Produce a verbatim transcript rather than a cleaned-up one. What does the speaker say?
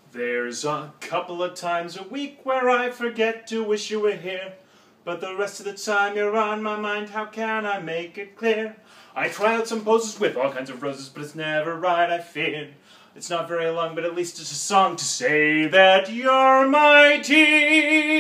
There's a couple of times a week where I forget to wish you were here, but the rest of the time you're on my mind. How can I make it clear? I try out some poses with all kinds of roses, but it's never right, I fear. It's not very long, but at least it's a song to say that you're my tea.